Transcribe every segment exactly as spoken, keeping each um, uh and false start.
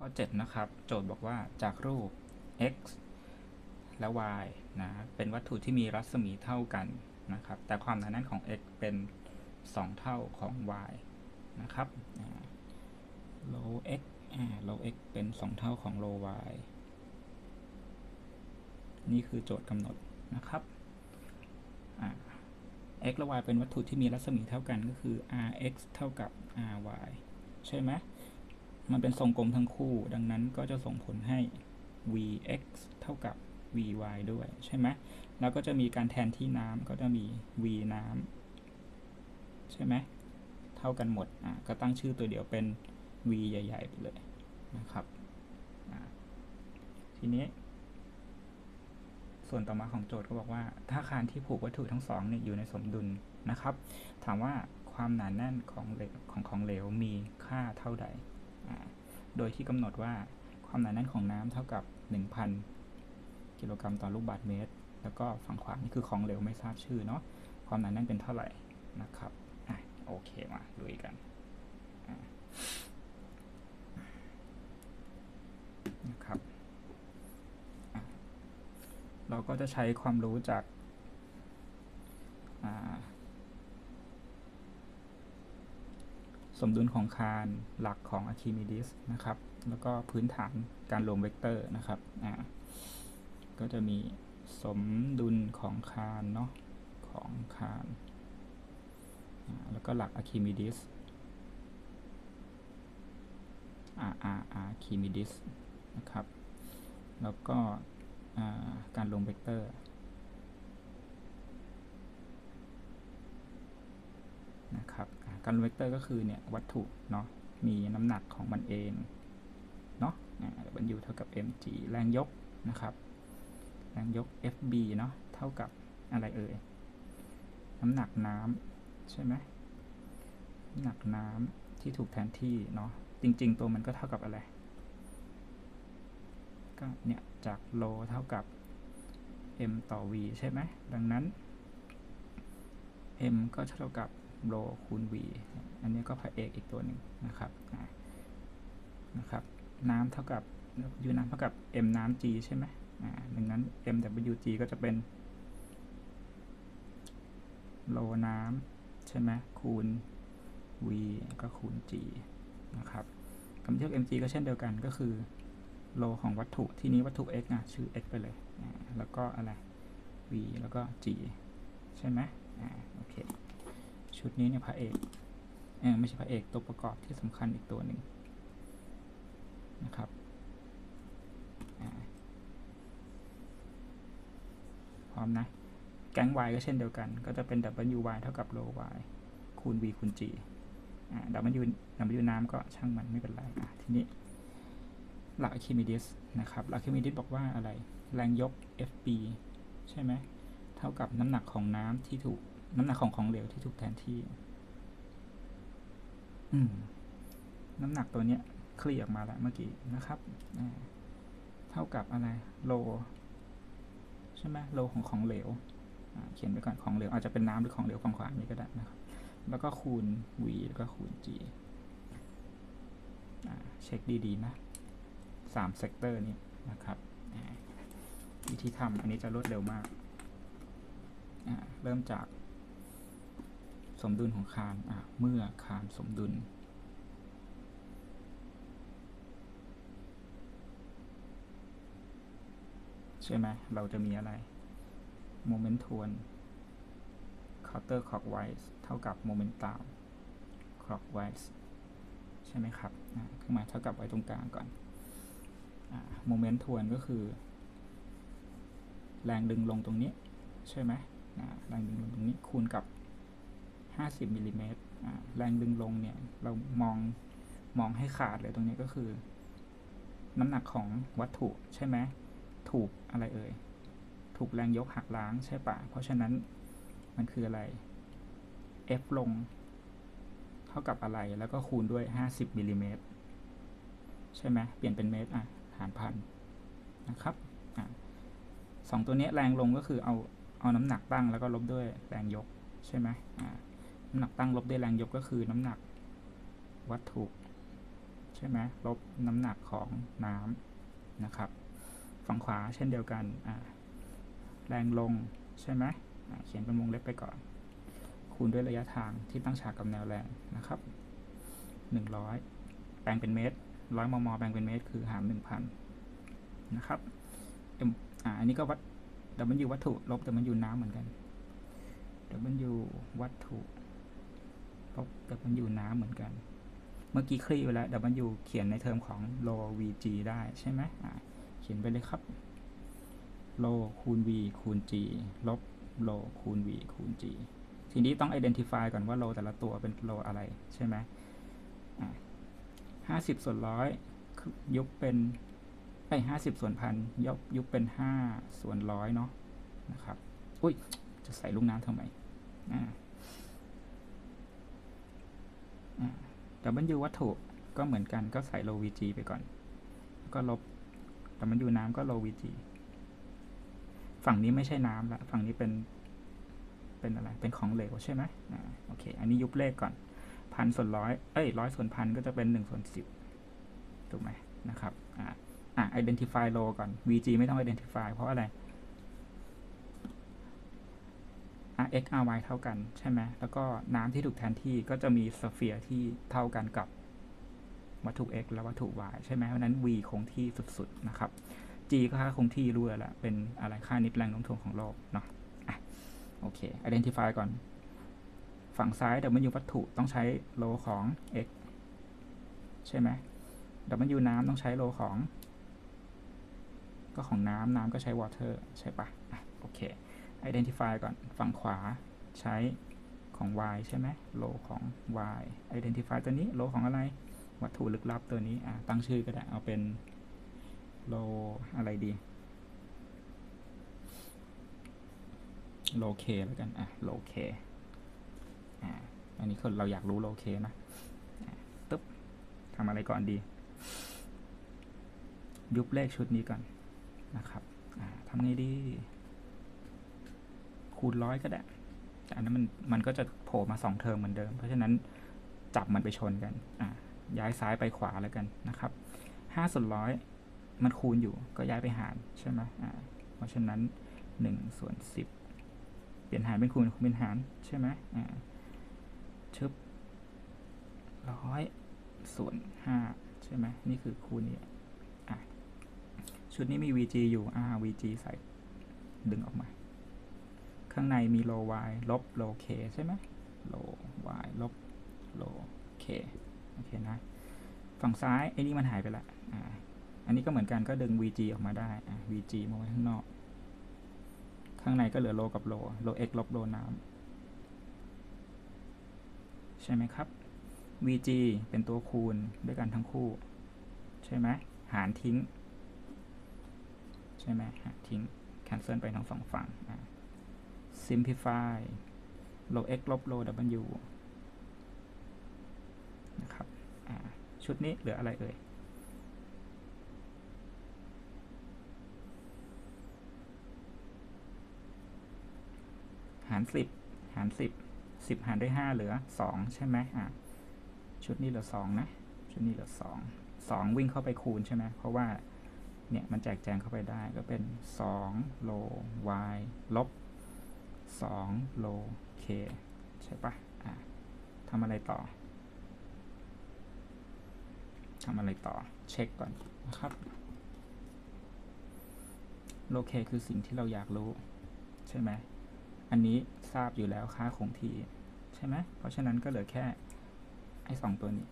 ข้อเจ็ดนะครับโจทย์บอกว่าจากรูป x และ y นะเป็นวัตถุที่มีรัศมีเท่ากันนะครับแต่ความหนาแน่นของ x เป็นสองเท่าของ y นะครับ low x low x เป็นสองเท่าของ low y นี่คือโจทย์กำหนดนะครับ x และ y เป็นวัตถุที่มีรัศมีเท่ากันก็คือ rx เท่ากับ ry ใช่ไหมมันเป็นทรงกลมทั้งคู่ดังนั้นก็จะส่งผลให้ vx เท่ากับ vy ด้วยใช่ไหมแล้วก็จะมีการแทนที่น้ำก็จะมี v น้ำใช่ไหมเท่ากันหมดอ่ะก็ตั้งชื่อตัวเดียวเป็น v ใหญ่ๆไปเลยนะครับทีนี้ส่วนต่อมาของโจทย์ก็บอกว่าถ้าคานที่ผูกวัตถุทั้งสองเนี่ยอยู่ในสมดุลนะครับถามว่าความหนาแน่นของของของเหลวมีค่าเท่าใดโดยที่กำหนดว่าความหนาแน่นของน้ำเท่ากับ หนึ่งพัน กิโลกรัมต่อลูกบาศก์เมตรแล้วก็ฝั่งขวานี่คือของเหลวไม่ทราบชื่อเนาะความหนาแน่นเป็นเท่าไหร่นะครับอ่ะโอเคมาลุยกันนะครับเราก็จะใช้ความรู้จากสมดุลของคานหลักของอะคิมิดิสนะครับแล้วก็พื้นฐานการรวมเวกเตอร์นะครับก็จะมีสมดุลของคานเนาะของคานแล้วก็หลักอะคิมิดิสอาร์อาร์คิมิดิสนะครับแล้วก็การรวมเวกเตอร์นะครับการรวมเวกเตอร์ก็คือเนี่ยวัตถุเนาะมีน้ำหนักของมันเองเนาะบรรยุเท่ากับ mg แรงยกนะครับแรงยก fb เนาะเท่ากับอะไรเอ่ยน้ำหนักน้ำใช่ไหมน้ำหนักน้ำที่ถูกแทนที่เนาะจริงๆตัวมันก็เท่ากับอะไรก็เนี่ยจากโลเท่ากับ m ต่อ v ใช่ไหมดังนั้น m ก็เท่ากับโลคูณ v อันนี้ก็พระเอกอีกตัวหนึ่งนะครับนะครับน้ำเท่ากับยูน้ำเท่ากับ m น้ำ g ใช่ไหมดังนั้น mwg ก็จะเป็นโลน้ำใช่ไหมคูณ v ก็คูณ g นะครับคำเทียบ mg ก็เช่นเดียวกันก็คือโลของวัตถุที่นี้วัตถุ x นะชื่อ x ไปเลยแล้วก็อะไร v แล้วก็ g ใช่ไหมอ่าโอเคชุดนี้เนี่ยพระเอกเออไม่ใช่พระเอกตัวประกอบที่สำคัญอีกตัวหนึ่งนะครับพร้อมนะแก๊ง y ก็เช่นเดียวกันก็จะเป็น wy เท่ากับ rho y คูณ v คูณ g อ่า w w น้ำก็ช่างมันไม่เป็นไรอ่ะทีนี้หลักอะคิมิดิสนะครับหลักอะคิมิดิสบอกว่าอะไรแรงยก fb ใช่ไหมเท่ากับน้ำหนักของน้ำที่ถูกน้ำหนักของของเหลวที่ถูกแทนที่อืมน้ำหนักตัวเนี้ยคลี่ออกมาแล้วเมื่อกี้นะครับเท่ากับอะไรโลใช่ไหมโลของของเหลวเขียนไปก่อนของเหลวอาจจะเป็นน้ำหรือของเหลวฝั่งขวานี้ก็ได้นะครับแล้วก็คูณ v แล้วก็คูณ g เช็คดีๆนะสามเซกเตอร์นี้นะครับวิธีทำอันนี้จะรวดเร็วมากเริ่มจากสมดุลของคานเมื่อคานสมดุลใช่ไหมเราจะมีอะไรโมเมนต์ทวน counter clockwise เท่ากับโมเมนต์ตาม clockwise ใช่ไหมครับเครื่องหมายเท่ากับไว้ตรงกลางก่อนโมเมนต์ทวนก็คือแรงดึงลงตรงนี้ใช่ไหมแรงดึงลงตรงนี้คูณกับห้าสิบมิลลิเมตรแรงดึงลงเนี่ยเรามองมองให้ขาดเลยตรงนี้ก็คือน้ำหนักของวัตถุใช่ไหมถูกอะไรเอ่ยถูกแรงยกหักล้างใช่ปะเพราะฉะนั้นมันคืออะไร F ลงเท่ากับอะไรแล้วก็คูณด้วยห้าสิบมิลลิเมตรใช่ไหมเปลี่ยนเป็นเมตรอ่ะหารพันนะครับอ่ะสองตัวนี้แรงลงก็คือเอาเอาน้ำหนักตั้งแล้วก็ลบด้วยแรงยกใช่ไหมอ่าน้ำหนักตั้งลบด้วยแรงยกก็คือน้ำหนักวัตถุใช่ช่ไหมลบน้ำหนักของน้ำนะครับฝั่งขวาเช่นเดียวกันแรงลงใช่ไหมเขียนเป็นวงเล็บไปก่อนคูณด้วยระยะทางที่ตั้งฉากกับแนวแรงนะครับหนึ่งร้อยแปลงเป็นเมตรร้อยมมแปลงเป็นเมตรคือหาร หนึ่งพัน นะครับอ่าอันนี้ก็วัด W วัตถุลบ W น้ำเหมือนกัน W วัตถุลบ W น้ำเหมือนกันเมื่อกี้คลี่ไปแล้ว W เขียนในเทอมของ rho vg ได้ใช่ไหมอ่าเขียนไปเลยครับ rho คูณ v คูณ g ลบ rho คูณ v คูณ g ทีนี้ต้อง identify ก่อนว่า rho แต่ละตัวเป็น rho อะไรใช่ไหมอ่าห้าสิบส่วนร้อยยุบเป็นไอ้ห้าสิบส่วนพันยกยุบเป็นห้าส่วนร้อยเนาะนะครับอุ้ยจะใส่ลูกน้ำทำไมอ่าอ่าแต่บรรจุวัตถุก็เหมือนกันก็ใส่ rho vg ไปก่อนก็ลบแต่บรรจุน้ำก็ rho vg ฝั่งนี้ไม่ใช่น้ำละฝั่งนี้เป็นเป็นอะไรเป็นของเหลวใช่ไหมอ่าโอเคอันนี้ยุบเลขก่อนพันส่วนร้อยเอ้ยร้อยส่วนพันก็จะเป็นหนึ่งส่วนสิบถูกไหมนะครับอ่าอ่ะ identify rho ก่อน vg ไม่ต้อง identify เพราะอะไร rx ry เท่ากันใช่ไหมแล้วก็น้ำที่ถูกแทนที่ก็จะมีสเฟียร์ที่เท่ากันกับวัตถุ x และวัตถุ y ใช่ไหมเพราะนั้น v คงที่สุดๆนะครับ g ก็ค่าคงที่รู้แล้วเป็นอะไรค่านิดแรงโน้มถ่วงของโลกเนาะอ่ะโอเค identify ก่อนฝั่งซ้าย w วัตถุต้องใช้โลของ x ใช่ไหม w น้ำต้องใช้โลของก็ของน้ำน้ำก็ใช้ water ใช่ปะอ่ะโอเค identify ก่อนฝั่งขวาใช้ของ y ใช่ไหมโลของ y identify ตัวนี้โลของอะไรวัตถุลึกลับตัวนี้อ่ะตั้งชื่อก็ได้เอาเป็นโลอะไรดีโลเคแล้วกันอ่ะโลเคอ่ะอันนี้คือเราอยากรู้โลเคนะตึ๊บทำอะไรก่อนดียุบเลขชุดนี้ก่อนนะครับทำไงดีคูณร้อยก็ได้แต่อันนั้นมันมันก็จะโผล่มาสองเทอมเหมือนเดิมเพราะฉะนั้นจับมันไปชนกันย้ายซ้ายไปขวาแล้วกันนะครับห้าส่วนร้อยมันคูณอยู่ก็ย้ายไปหารใช่ไหมเพราะฉะนั้นหนึ่งส่วนสิบเปลี่ยนหารเป็นคูณคูณเป็นหารใช่ไหมชึบร้อยส่วนห้าใช่ไหมนี่คือคูณนี้ชุดนี้มี vg อยู่ r vg ใส่ดึงออกมาข้างในมี rho y ลบ rho k ใช่ไหม rho y ลบ rho k โอเคนะฝั่งซ้ายไอ้นี่มันหายไปละอ่าอันนี้ก็เหมือนกันก็ดึง vg ออกมาได้อ่า vg มาไว้ข้างนอกข้างในก็เหลือ rho กับ rho rho x ลบ rho น้ำใช่ไหมครับ vg เป็นตัวคูณด้วยกันทั้งคู่ใช่ไหมหารทิ้งใช่ไหมหารทิ้ง cancel ไปทั้งสองฝั่ง simplify rho x ลบ rho w นะครับชุดนี้เหลืออะไรเอ่ยหารสิบหารสิบ สิบหารด้วยห้าเหลือสองใช่ไหมอ่ะชุดนี้เหลือสองนะชุดนี้เหลือสอง สองวิ่งเข้าไปคูณใช่ไหมเพราะว่าเนี่ยมันแจกแจงเข้าไปได้ก็เป็นสองโล y ลบสองโล k ใช่ปะอ่ะทำอะไรต่อทำอะไรต่อเช็คก่อนนะครับโล k คือสิ่งที่เราอยากรู้ใช่ไหมอันนี้ทราบอยู่แล้วค่าคงที่ใช่ไหมเพราะฉะนั้นก็เหลือแค่ไอ้สองตัวนี้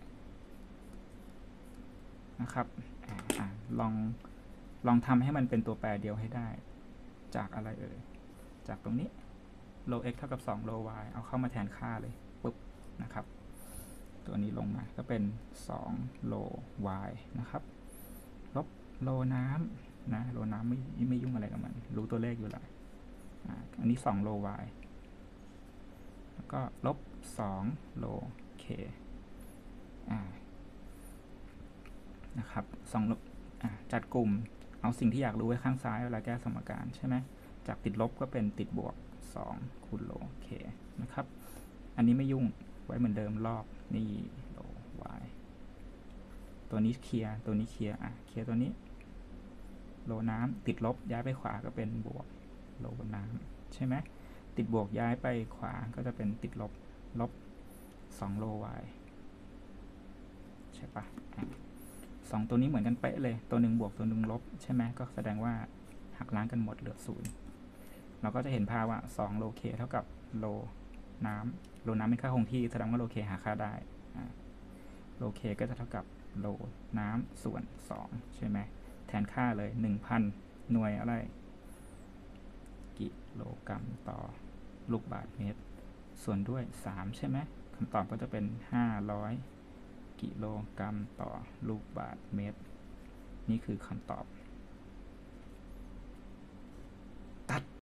นะครับอ่าลองลองทำให้มันเป็นตัวแปรเดียวให้ได้จากอะไรเอ่ยจากตรงนี้ rho x เท่ากับสอง rho y เอาเข้ามาแทนค่าเลยปุ๊บนะครับตัวนี้ลงมาก็เป็นสอง rho y นะครับลบ rho น้ำนะ rho น้ำไม่ไม่ยุ่งอะไรกับมันรู้ตัวเลขอยู่แล้วอ่าอันนี้สอง rho y แล้วก็ลบสอง rho k อ่านะครับสองจัดกลุ่มเอาสิ่งที่อยากรู้ไว้ข้างซ้ายเวลาแก้สมการใช่ไหมจากติดลบก็เป็นติดบวกสองคูณโล k นะครับอันนี้ไม่ยุ่งไว้เหมือนเดิมลอกนี่โล y ตัวนี้เคลียร์ตัวนี้เคลียร์อ่ะเคลียร์ตัวนี้โลน้ำติดลบย้ายไปขวาก็เป็นบวกโลน้ำใช่ไหมติดบวกย้ายไปขวาก็จะเป็นติดลบลบสองโล y ใช่ปะสองตัวนี้เหมือนกันเป๊ะเลยตัวหนึ่งบวกตัวหนึ่งลบใช่ไหมก็แสดงว่าหักล้างกันหมดเหลือศูนย์เราก็จะเห็นภาพว่าสองโลเคเท่ากับโลน้ำโลน้ำเป็นค่าคงที่แสดงว่าโลเคหาค่าได้โลเคก็จะเท่ากับโลน้ำส่วนสองใช่ไหมแทนค่าเลย หนึ่งพัน หน่วยอะไรกิโลกรัมต่อลูกบาศก์เมตรส่วนด้วยสามใช่ไหมคำตอบก็จะเป็นห้าร้อยกิโลกรัมต่อลูกบาศก์เมตรนี่คือคำตอบ